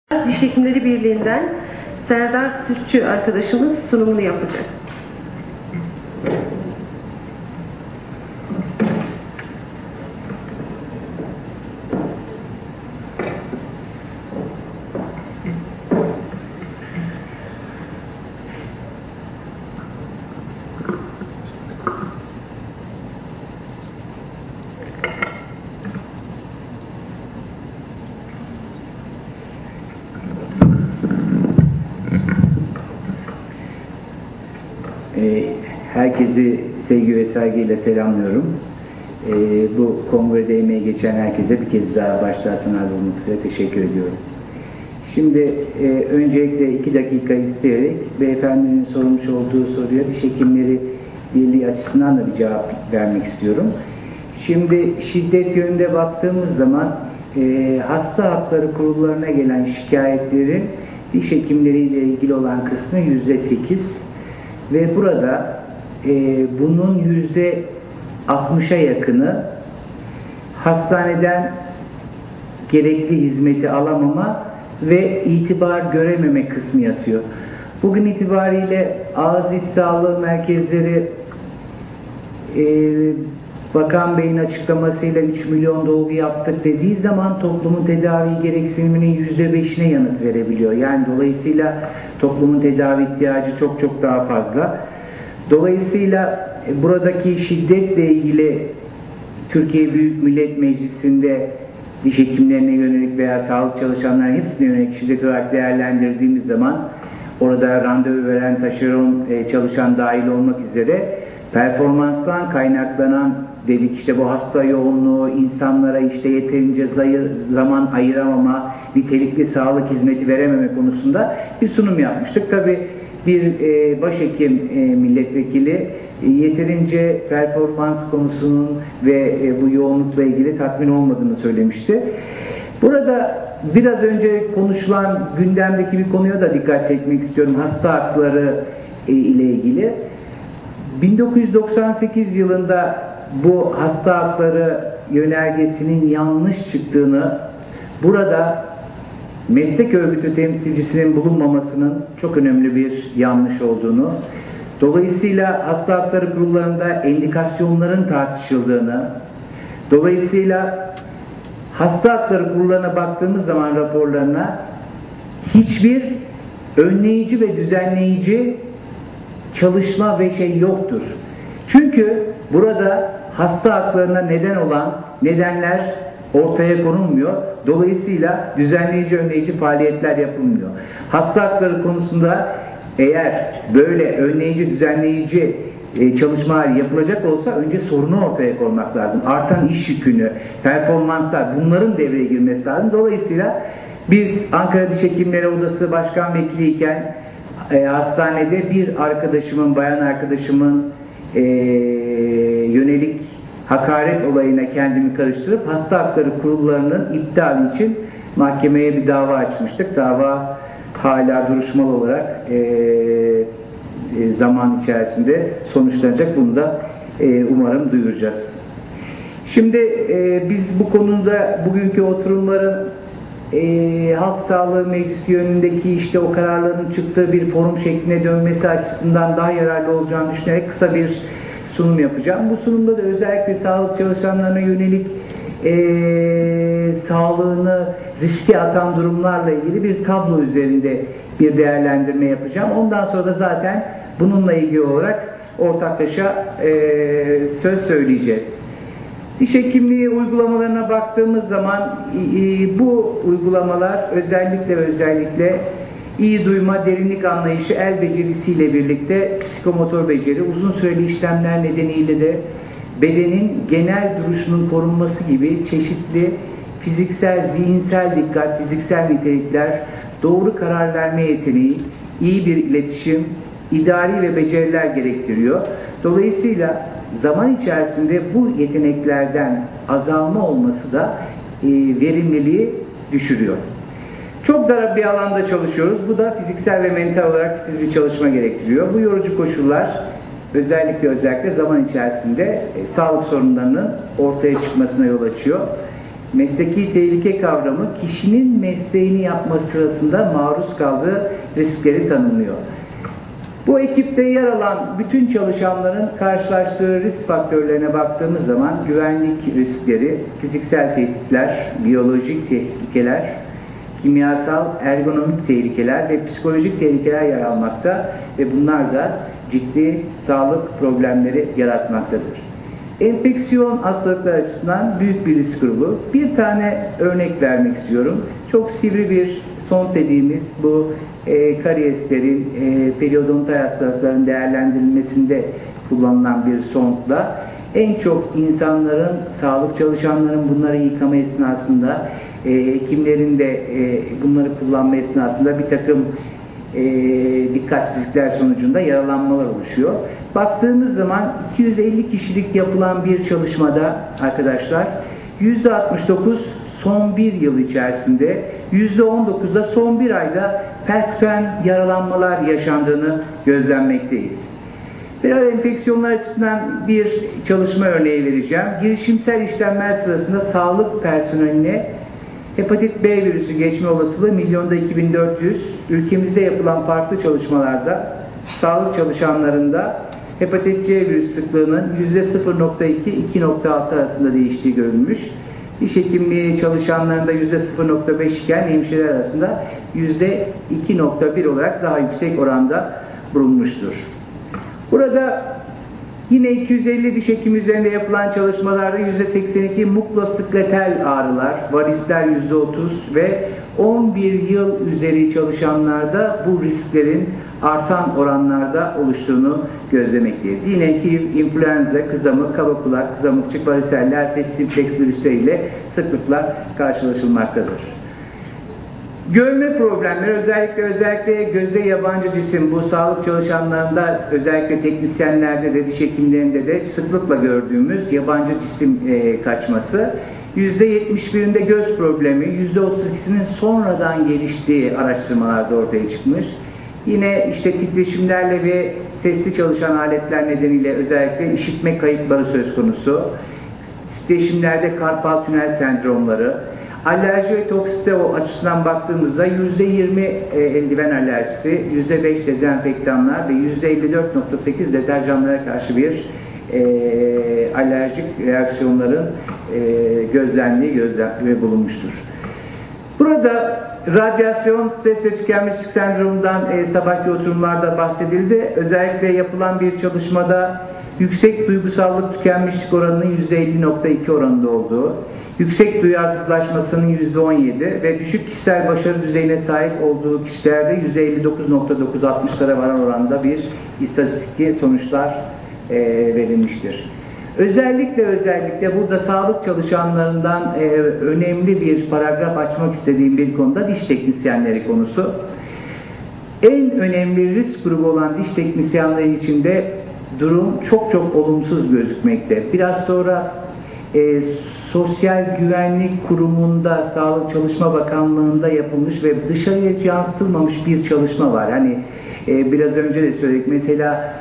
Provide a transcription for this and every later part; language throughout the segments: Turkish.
Diş Hekimleri Birliği'nden Serdar Sütçü arkadaşımız sunumunu yapacak. Herkesi sevgi ve saygıyla selamlıyorum. Bu kongrede emeği geçen herkese bir kez daha başta Hasan abi olmak üzere teşekkür ediyorum. Şimdi öncelikle 2 dakika isteyerek beyefendinin sormuş olduğu soruya Diş Hekimleri Birliği açısından da bir cevap vermek istiyorum. Şimdi şiddet yönünde baktığımız zaman hasta hakları kurullarına gelen şikayetlerin diş hekimleriyle ilgili olan kısmı %8 ve burada bunun %60'a yakını hastaneden gerekli hizmeti alamama ve itibar görememe kısmı yatıyor. Bugün itibariyle ağız diş sağlığı merkezleri Bakan Bey'in açıklamasıyla 3 milyon dolgu yaptık dediği zaman toplumun tedavi gereksiniminin %5'ine yanıt verebiliyor. Yani dolayısıyla toplumun tedavi ihtiyacı çok daha fazla. Dolayısıyla buradaki şiddetle ilgili Türkiye Büyük Millet Meclisi'nde diş hekimlerine yönelik veya sağlık çalışanlarına hepsine yönelik şiddet olarak değerlendirdiğimiz zaman orada randevu veren taşeron çalışan dahil olmak üzere performanstan kaynaklanan dedik işte bu hasta yoğunluğu, insanlara işte yeterince zaman ayıramama, nitelikli sağlık hizmeti verememe konusunda bir sunum yapmıştık. Tabii bir başhekim milletvekili yeterince performans konusunun ve bu yoğunlukla ilgili tatmin olmadığını söylemişti. Burada biraz önce konuşulan gündemdeki bir konuya da dikkat çekmek istiyorum. Hasta hakları ile ilgili. 1998 yılında bu hasta hakları yönergesinin yanlış çıktığını, burada meslek örgütü temsilcisinin bulunmamasının çok önemli bir yanlış olduğunu, dolayısıyla hasta hakları kurullarında endikasyonların tartışıldığını, dolayısıyla hasta hakları kurullarına baktığımız zaman raporlarına hiçbir önleyici ve düzenleyici çalışma ve şey yoktur. Çünkü burada hasta haklarına neden olan nedenler ortaya konulmuyor. Dolayısıyla düzenleyici, önleyici faaliyetler yapılmıyor. Hasta hakları konusunda eğer böyle önleyici, düzenleyici çalışmalar yapılacak olsa önce sorunu ortaya koymak lazım. Artan iş yükünü, performanslar bunların devreye girmesi lazım. Dolayısıyla biz Ankara Diş Hekimleri Odası Başkan Vekiliyken hastanede bir arkadaşımın, bayan arkadaşımın yönelik hakaret olayına kendimi karıştırıp hasta hakları kurullarının iptali için mahkemeye bir dava açmıştık. Dava hala duruşmalı olarak zaman içerisinde sonuçlanacak. Bunu da umarım duyuracağız. Şimdi biz bu konuda bugünkü oturumların Halk Sağlığı Meclisi yönündeki işte o kararların çıktığı bir forum şekline dönmesi açısından daha yararlı olacağını düşünerek kısa bir sunum yapacağım. Bu sunumda da özellikle sağlık çalışanlarına yönelik sağlığını riske atan durumlarla ilgili bir tablo üzerinde bir değerlendirme yapacağım. Ondan sonra da zaten bununla ilgili olarak ortaklaşa söz söyleyeceğiz. Diş hekimliği uygulamalarına baktığımız zaman bu uygulamalar özellikle iyi duyma, derinlik anlayışı, el becerisiyle birlikte psikomotor beceri, uzun süreli işlemler nedeniyle de bedenin genel duruşunun korunması gibi çeşitli fiziksel, zihinsel dikkat, fiziksel nitelikler, doğru karar verme yeteneği, iyi bir iletişim, idari ve beceriler gerektiriyor. Dolayısıyla zaman içerisinde bu yeteneklerden azalma olması da verimliliği düşürüyor. Çok dar bir alanda çalışıyoruz. Bu da fiziksel ve mental olarak titiz bir çalışma gerektiriyor. Bu yorucu koşullar özellikle zaman içerisinde sağlık sorunlarının ortaya çıkmasına yol açıyor. mesleki tehlike kavramı kişinin mesleğini yapması sırasında maruz kaldığı riskleri tanımlıyor. Bu ekipte yer alan bütün çalışanların karşılaştığı risk faktörlerine baktığımız zaman güvenlik riskleri, fiziksel tehditler, biyolojik tehlikeler, kimyasal, ergonomik tehlikeler ve psikolojik tehlikeler yer almakta ve bunlar da ciddi sağlık problemleri yaratmaktadır. Enfeksiyon hastalıklar açısından büyük bir risk grubu. Bir tane örnek vermek istiyorum. Çok sivri bir sont dediğimiz bu karyeslerin, periodontal hastalıkların değerlendirilmesinde kullanılan bir sontla en çok insanların, sağlık çalışanların bunları yıkama esnasında, hekimlerin de bunları kullanma esnasında bir takım dikkatsizlikler sonucunda yaralanmalar oluşuyor. Baktığımız zaman 250 kişilik yapılan bir çalışmada arkadaşlar %69 son bir yıl içerisinde, %19'da son bir ayda perküten yaralanmalar yaşandığını gözlemlemekteyiz. Viral enfeksiyonlar açısından bir çalışma örneği vereceğim. Girişimsel işlemler sırasında sağlık personeline hepatit B virüsü geçme olasılığı milyonda 2400. Ülkemizde yapılan farklı çalışmalarda sağlık çalışanlarında hepatit C virüs sıklığının %0.2-2.6 arasında değiştiği görülmüş. Diş hekimliği çalışanlarında %0.5 iken hemşireler arasında %2.1 olarak daha yüksek oranda bulunmuştur. Burada yine 250 diş hekimi üzerinde yapılan çalışmalarda %82 mukloskletal ağrılar, varisler %30 ve 11 yıl üzeri çalışanlarda bu risklerin artan oranlarda oluştuğunu gözlemekteyiz. Yine HIV, influenza, kızamık, kaba kulak, kızamıkçık, variseller ve simplex virüsleriyle sıklıkla karşılaşılmaktadır. Görme problemleri özellikle göze yabancı cisim, bu sağlık çalışanlarında özellikle teknisyenlerde de diş hekimlerinde de sıklıkla gördüğümüz yabancı cisim kaçması. %71'inde göz problemi, %32'sinin sonradan geliştiği araştırmalarda ortaya çıkmış. Yine işte titreşimlerle ve sesli çalışan aletler nedeniyle özellikle işitme kayıpları söz konusu. Titreşimlerde karpal tünel sendromları, alerji ve toksite açısından baktığımızda %20 eldiven alerjisi, %5 dezenfektanlar ve %54.8 deterjanlara karşı bir alerjik reaksiyonların gözlendiği bulunmuştur. Burada radyasyon, stres ve tükenmişlik sendromundan sabahki oturumlarda bahsedildi. Özellikle yapılan bir çalışmada yüksek duygusallık tükenmişlik oranının %50.2 oranında olduğu, yüksek duyarsızlaşmasının %17 ve düşük kişisel başarı düzeyine sahip olduğu kişilerde %59.9-60'lara varan oranda bir istatistik sonuçlar verilmiştir. Özellikle burada sağlık çalışanlarından önemli bir paragraf açmak istediğim bir konuda diş teknisyenleri konusu. En önemli risk grubu olan diş teknisyenleri içinde durum çok olumsuz gözükmekte. Biraz sonra Sosyal Güvenlik Kurumu'nda, Sağlık Çalışma Bakanlığı'nda yapılmış ve dışarıya yansıtılmamış bir çalışma var. Hani biraz önce de söyledik. Mesela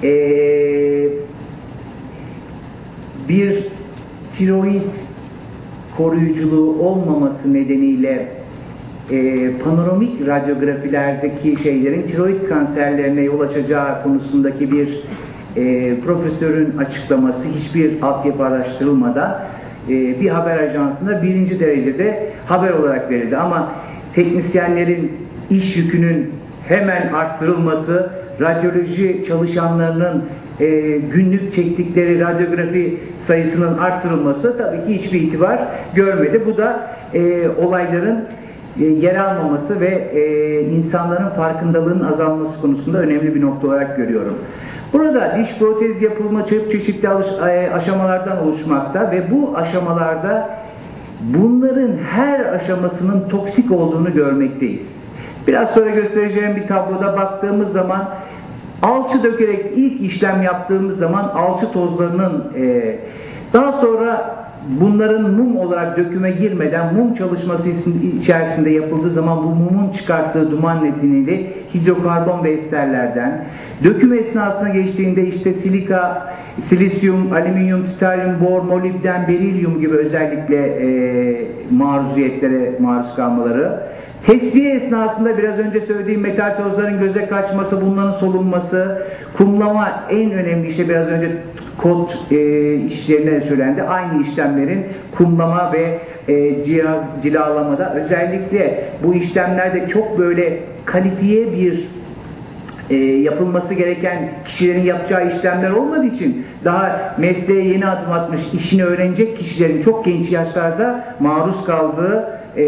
bir tiroid koruyuculuğu olmaması nedeniyle panoramik radyografilerdeki şeylerin tiroid kanserlerine yol açacağı konusundaki bir profesörün açıklaması hiçbir altyapı araştırılmadan bir haber ajansında birinci derecede haber olarak verildi. Ama teknisyenlerin iş yükünün hemen arttırılması, radyoloji çalışanlarının günlük çektikleri radyografi sayısının arttırılması tabii ki hiçbir itibar görmedi. Bu da olayların yer almaması ve insanların farkındalığının azalması konusunda önemli bir nokta olarak görüyorum. Burada diş protez yapılma çeşitli aşamalardan oluşmakta ve bu aşamalarda bunların her aşamasının toksik olduğunu görmekteyiz. Biraz sonra göstereceğim bir tabloda baktığımız zaman alçı dökerek ilk işlem yaptığımız zaman alçı tozlarının daha sonra bunların mum olarak döküme girmeden mum çalışması içerisinde yapıldığı zaman bu mumun çıkarttığı duman nedeniyle hidrokarbon ve esterlerden, döküm esnasına geçtiğinde işte silika Silisyum, alüminyum, titanyum, bor, molibden, berilyum gibi özellikle maruziyetlere maruz kalmaları. Tesviye esnasında biraz önce söylediğim metal tozların göze kaçması, bunların solunması, kumlama en önemli işte biraz önce kod işlerine de söylendi. Aynı işlemlerin kumlama ve cilalamada özellikle bu işlemlerde çok böyle kalifiye bir yapılması gereken kişilerin yapacağı işlemler olmadığı için daha mesleğe yeni adım atmış, işini öğrenecek kişilerin çok genç yaşlarda maruz kaldığı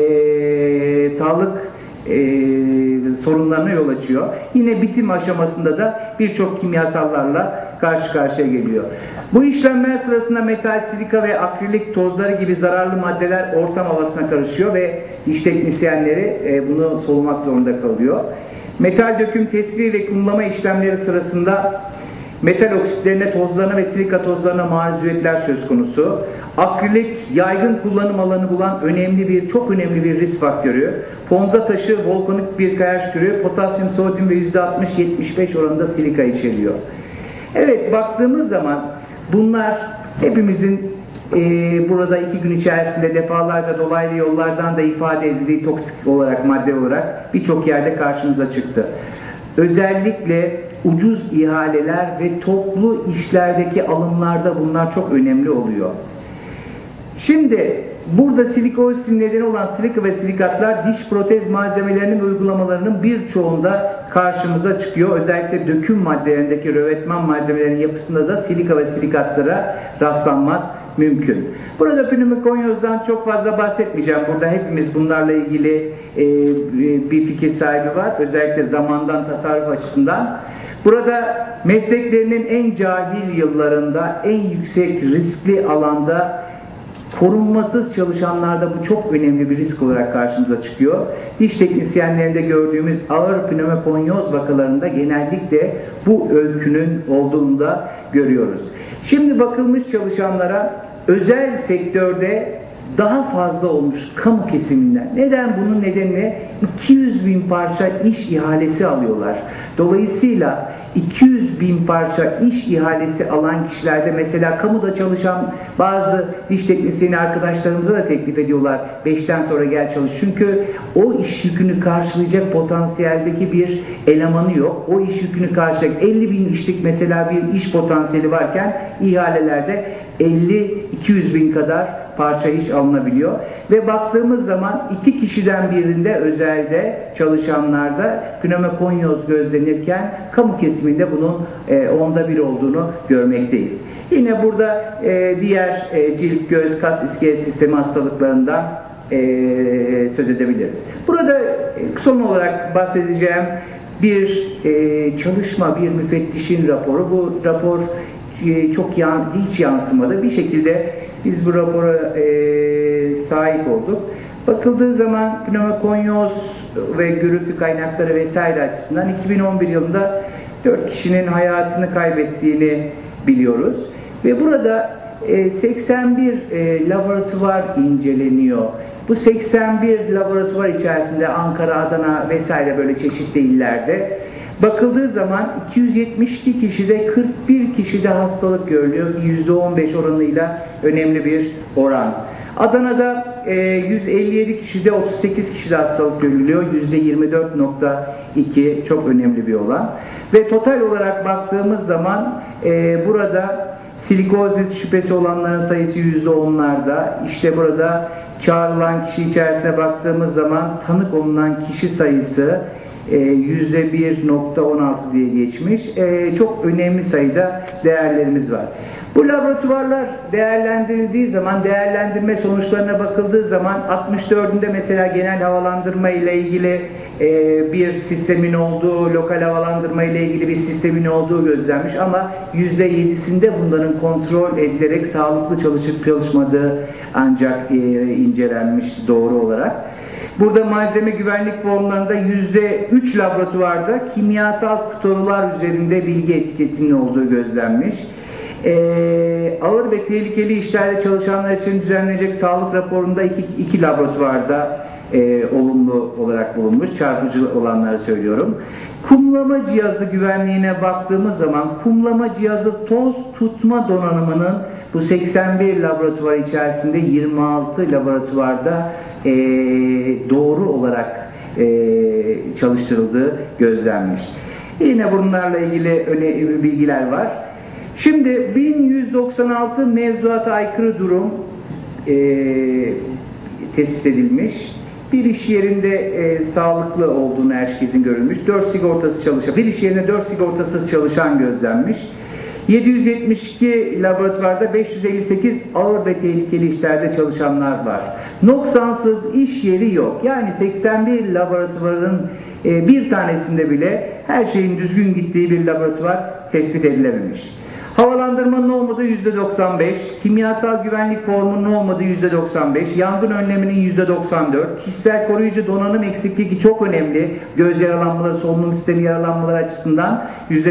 sağlık sorunlarına yol açıyor. Yine bitim aşamasında da birçok kimyasallarla karşı karşıya geliyor. Bu işlemler sırasında metal, silika ve akrilik tozları gibi zararlı maddeler ortam havasına karışıyor ve iş teknisyenleri bunu solumak zorunda kalıyor. Metal döküm, tesviye ve kumlama işlemleri sırasında metal oksitlerine, tozlarına ve silika tozlarına maruziyetler söz konusu. Akrilik yaygın kullanım alanı bulan çok önemli bir risk faktörü. Ponza taşı volkanik bir kayaç türü, potasyum, sodyum ve %60-75 oranında silika içeriyor. Evet, baktığımız zaman bunlar hepimizin burada 2 gün içerisinde defalarca dolaylı yollardan da ifade edildiği toksik olarak, madde olarak birçok yerde karşımıza çıktı. Özellikle ucuz ihaleler ve toplu işlerdeki alımlarda bunlar çok önemli oluyor. Şimdi burada silikozin nedeni olan silika ve silikatlar diş protez malzemelerinin ve uygulamalarının birçoğunda karşımıza çıkıyor. Özellikle döküm maddelerindeki rövetman malzemelerinin yapısında da silika ve silikatlara rastlanmak mümkün. Burada pneumokonyozdan çok fazla bahsetmeyeceğim. Burada hepimiz bunlarla ilgili bir fikir sahibi var. Özellikle zamandan tasarruf açısından. Burada mesleklerinin en cahil yıllarında, en yüksek riskli alanda korunmasız çalışanlarda bu çok önemli bir risk olarak karşımıza çıkıyor. Diş teknisyenlerinde gördüğümüz ağır pneumokonyoz vakalarında genellikle bu öykünün olduğunu da görüyoruz. Şimdi bakılmış çalışanlara özel sektörde daha fazla olmuş kamu kesiminden. Neden? Bunun nedeni 200.000 parça iş ihalesi alıyorlar. Dolayısıyla 200.000 parça iş ihalesi alan kişilerde mesela kamuda çalışan bazı diş teknisyeni arkadaşlarımıza da teklif ediyorlar. 5'ten sonra gel çalış. Çünkü o iş yükünü karşılayacak potansiyeldeki bir elemanı yok. O iş yükünü karşılayacak 50.000 kişilik mesela bir iş potansiyeli varken ihalelerde 50-200.000 kadar parça iş alınabiliyor. Ve baktığımız zaman 2 kişiden birinde özelde çalışanlarda pneumokonyoz gözlenirken kamu kesiminde bunun 1/10 olduğunu görmekteyiz. Yine burada diğer cilt, göz, kas, iskelet sistemi hastalıklarından söz edebiliriz. Burada son olarak bahsedeceğim bir çalışma, bir müfettişin raporu. Bu rapor hiç yansımadı. Bir şekilde biz bu rapora sahip olduk. Bakıldığı zaman pneumokonyoz ve gürültü kaynakları vesaire açısından 2011 yılında 4 kişinin hayatını kaybettiğini biliyoruz. Ve burada 81 laboratuvar inceleniyor. Bu 81 laboratuvar içerisinde Ankara, Adana vesaire böyle çeşitli illerde bakıldığı zaman 272 kişide 41 kişide hastalık görülüyor. %15 oranıyla önemli bir oran. Adana'da 157 kişide 38 kişide hastalık görülüyor. %24.2 çok önemli bir oran. Ve total olarak baktığımız zaman burada silikozis şüphesi olanların sayısı %10'larda. İşte burada çağrılan kişi içerisine baktığımız zaman tanı konulan kişi sayısı %1.16 diye geçmiş. Çok önemli sayıda değerlerimiz var. Bu laboratuvarlar değerlendirildiği zaman, değerlendirme sonuçlarına bakıldığı zaman 64'ünde mesela genel havalandırma ile ilgili bir sistemin olduğu, lokal havalandırma ile ilgili bir sistemin olduğu gözlenmiş ama %7'sinde bunların kontrol edilerek sağlıklı çalışıp çalışmadığı ancak incelenmiş doğru olarak. Burada malzeme güvenlik formlarında %3 laboratuvarda kimyasal kutular üzerinde bilgi etiketinin olduğu gözlenmiş. Ağır ve tehlikeli işlerde çalışanlar için düzenlenecek sağlık raporunda iki laboratuvarda olumlu olarak bulunmuş. Çarpıcı olanları söylüyorum. Kumlama cihazı güvenliğine baktığımız zaman kumlama cihazı toz tutma donanımının bu 81 laboratuvar içerisinde 26 laboratuvarda doğru olarak çalıştırıldığı gözlenmiş. Yine bunlarla ilgili önemli bilgiler var. Şimdi 1196 mevzuata aykırı durum tespit edilmiş. Bir iş yerinde sağlıklı olduğunu herkesin görülmüş. 4 sigortası çalışan, bir iş yerinde 4 sigortasız çalışan gözlenmiş. 772 laboratuvarda 558 ağır ve tehlikeli işlerde çalışanlar var. Noksansız iş yeri yok. Yani 81 laboratuvarın bir tanesinde bile her şeyin düzgün gittiği bir laboratuvar tespit edilememiş. Havalandırmanın olmadığı %95, kimyasal güvenlik formunun olmadığı %95, yangın önleminin %94, kişisel koruyucu donanım eksikliği çok önemli, göz yaralanmaları, solunum sistemi yaralanmaları açısından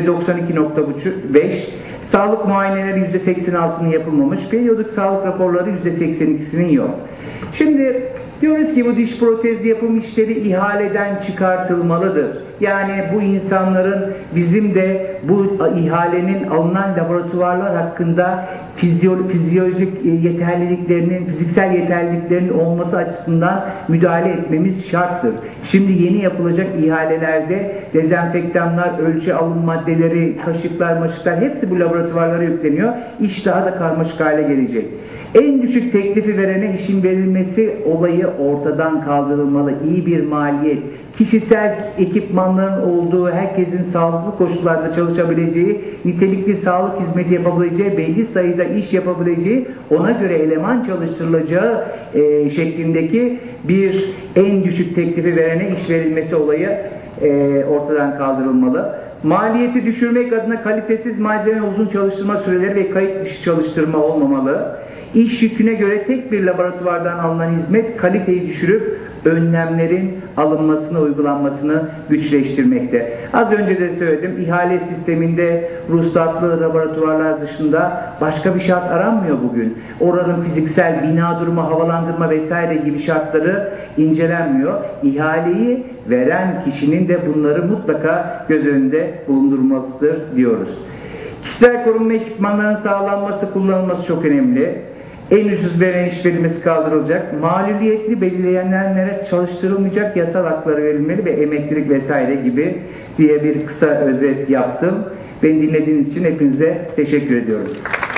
%92.5, sağlık muayeneleri %86'nın yapılmamış, periyodik sağlık raporları %82'sinin yok. Şimdi diyoruz ki bu diş protezi yapım işleri ihaleden çıkartılmalıdır. Yani bu insanların bizim de bu ihalenin alınan laboratuvarlar hakkında fizyolojik yeterliliklerinin, fiziksel yeterliliklerinin olması açısından müdahale etmemiz şarttır. Şimdi yeni yapılacak ihalelerde dezenfektanlar, ölçü alım maddeleri, kaşıklar, maşıklar hepsi bu laboratuvarlara yükleniyor. İş daha da karmaşık hale gelecek. En düşük teklifi verene işin verilmesi olayı ortadan kaldırılmalı. İyi bir maliyet, kişisel ekipmanların olduğu, herkesin sağlıklı koşullarda çalışabileceği, nitelikli sağlık hizmeti yapabileceği, belli sayıda iş yapabileceği, ona göre eleman çalıştırılacağı şeklindeki bir en düşük teklifi verene iş verilmesi olayı ortadan kaldırılmalı. Maliyeti düşürmek adına kalitesiz malzeme, uzun çalıştırma süreleri ve kayıt dışı çalıştırma olmamalı. İş yüküne göre tek bir laboratuvardan alınan hizmet kaliteyi düşürüp önlemlerin alınmasını, uygulanmasını güçleştirmekte. Az önce de söyledim, ihale sisteminde ruhsatlı laboratuvarlar dışında başka bir şart aranmıyor bugün. Oranın fiziksel bina durumu, havalandırma vesaire gibi şartları incelenmiyor. İhaleyi veren kişinin de bunları mutlaka göz önünde bulundurmalısıdır diyoruz. Kişisel korunma ekipmanlarının sağlanması, kullanılması çok önemli. En ucuz veren iş verilmesi kaldırılacak. Maliyetli belirleyenlere çalıştırılmayacak, yasal hakları verilmeli ve emeklilik vesaire gibi diye bir kısa özet yaptım. Beni dinlediğiniz için hepinize teşekkür ediyorum.